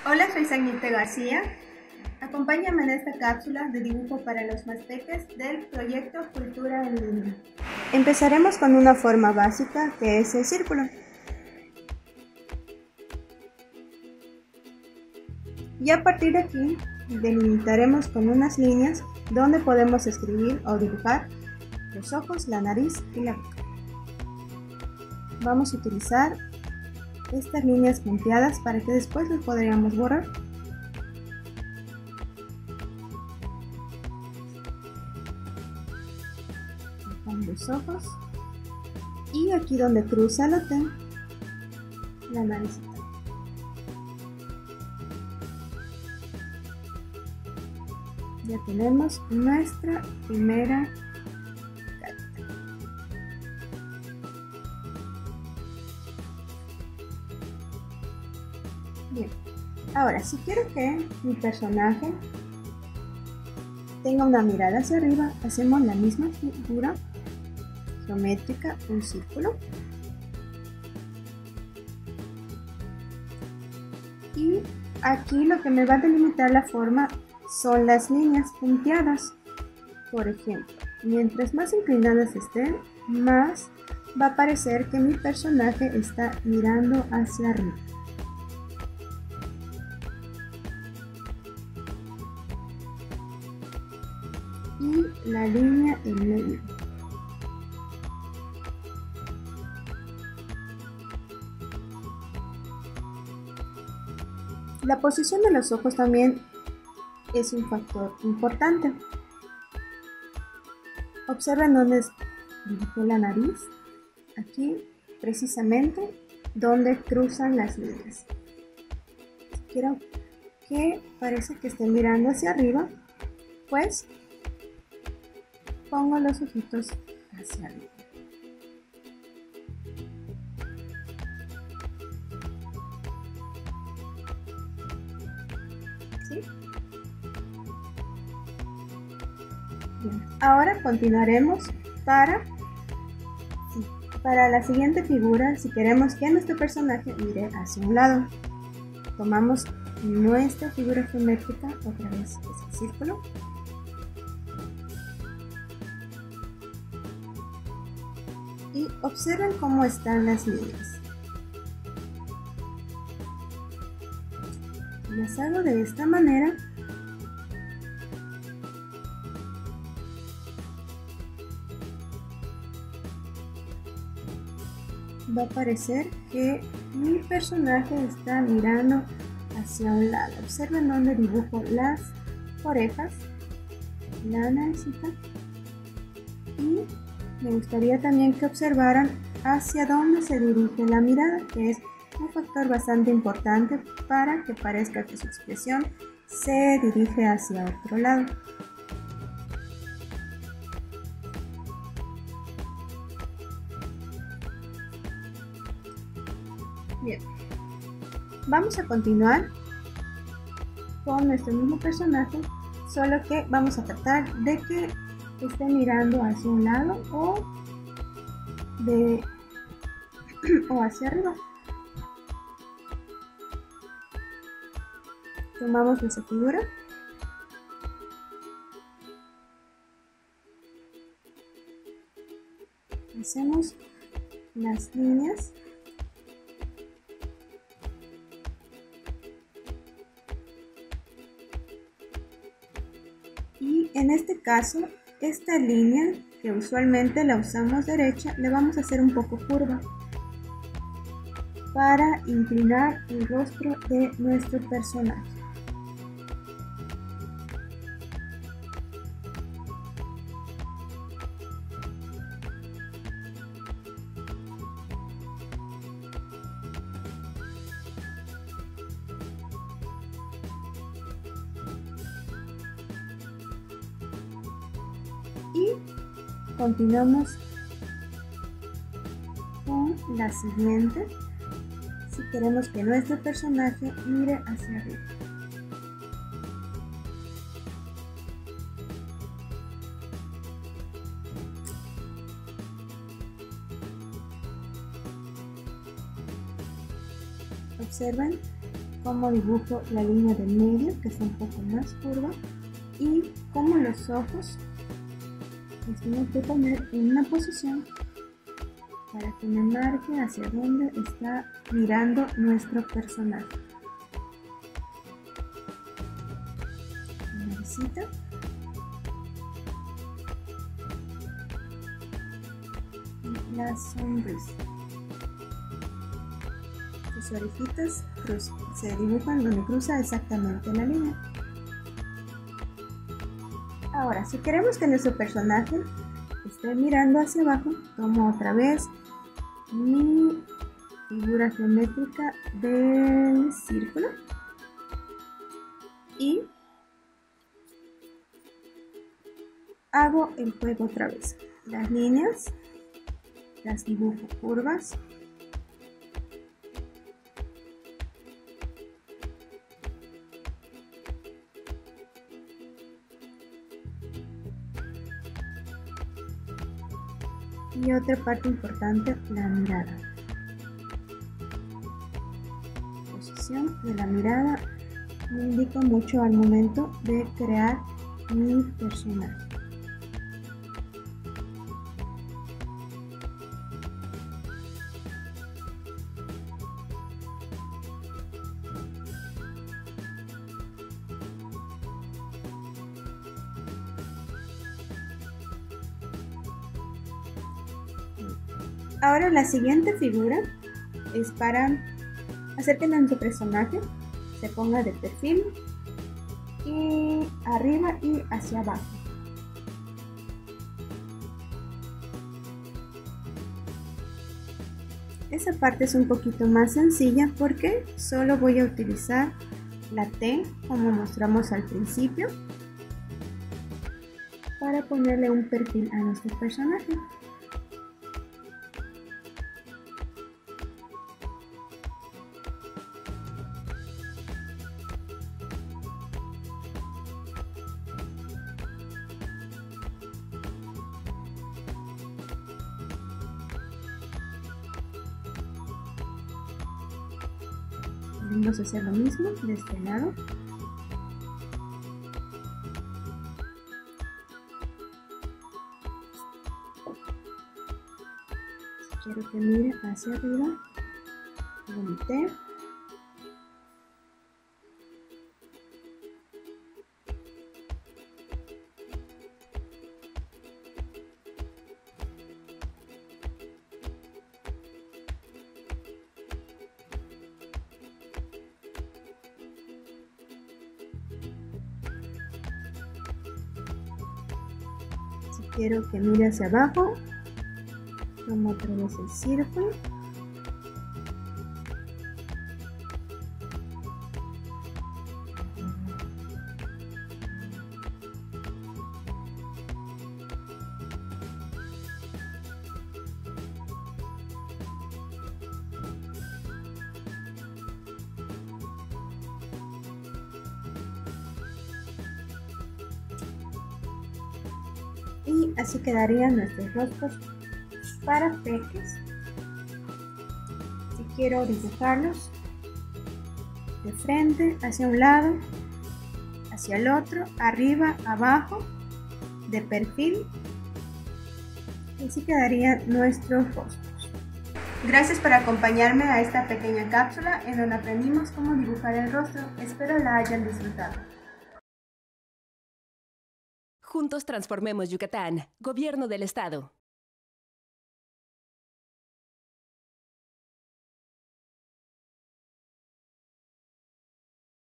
Hola, soy Sañite García. Acompáñame en esta cápsula de dibujo para los más peques del proyecto Cultura en Línea. Empezaremos con una forma básica que es el círculo. Y a partir de aquí delimitaremos con unas líneas donde podemos escribir o dibujar los ojos, la nariz y la boca. Vamos a utilizar estas líneas punteadas para que después las podríamos borrar. Con los ojos y aquí donde cruza la T, la nariz. Ya tenemos nuestra primera carta. Bien, ahora si quiero que mi personaje tenga una mirada hacia arriba, hacemos la misma figura geométrica, un círculo, y aquí lo que me va a delimitar la forma son las líneas punteadas. Por ejemplo, mientras más inclinadas estén, más va a parecer que mi personaje está mirando hacia arriba. Y la línea en medio. La posición de los ojos también es un factor importante. Observen dónde dibujé la nariz, aquí precisamente donde cruzan las líneas. Si quiero que parece que esté mirando hacia arriba, pues pongo los ojitos hacia arriba. ¿Sí? Bien. Ahora continuaremos para la siguiente figura. Si queremos que nuestro personaje mire hacia un lado, tomamos nuestra figura geométrica, otra vez es el círculo, y observen cómo están las líneas. Las hago de esta manera. Va a parecer que mi personaje está mirando hacia un lado. Observen dónde dibujo las orejas, la naricita, y me gustaría también que observaran hacia dónde se dirige la mirada, que es un factor bastante importante para que parezca que su expresión se dirige hacia otro lado. Bien, vamos a continuar con nuestro mismo personaje, solo que vamos a tratar de que esté mirando hacia un lado o hacia arriba. Tomamos nuestra figura hacemos las líneas y en este caso esta línea, que usualmente la usamos derecha, le vamos a hacer un poco curva para inclinar el rostro de nuestro personaje. Y continuamos con la siguiente. Si queremos que nuestro personaje mire hacia arriba. Observen cómo dibujo la línea del medio, que es un poco más curva, y cómo los ojos los tengo que poner en una posición para que me marque hacia dónde está mirando nuestro personaje. Una visita. Y la sonrisa. Sus orejitas se dibujan donde cruza exactamente la línea. Ahora, si queremos que nuestro personaje esté mirando hacia abajo, tomo otra vez mi figura geométrica del círculo y hago el juego otra vez. Las líneas las dibujo curvas. Y otra parte importante, la mirada. La posición de la mirada me indica mucho al momento de crear mi personaje. Ahora la siguiente figura es para hacer que nuestro personaje se ponga de perfil y arriba y hacia abajo. Esa parte es un poquito más sencilla porque solo voy a utilizar la T como mostramos al principio para ponerle un perfil a nuestro personaje. Vamos a hacer lo mismo de este lado. Si quiero que mire hacia arriba, lo meter. Quiero que mire hacia abajo, tomo otra vez el círculo y así quedarían nuestros rostros para peques. Si quiero dibujarlos de frente, hacia un lado, hacia el otro, arriba, abajo, de perfil, y así quedarían nuestros rostros. Gracias por acompañarme a esta pequeña cápsula en donde aprendimos cómo dibujar el rostro. Espero la hayan disfrutado. Juntos transformemos Yucatán. Gobierno del Estado.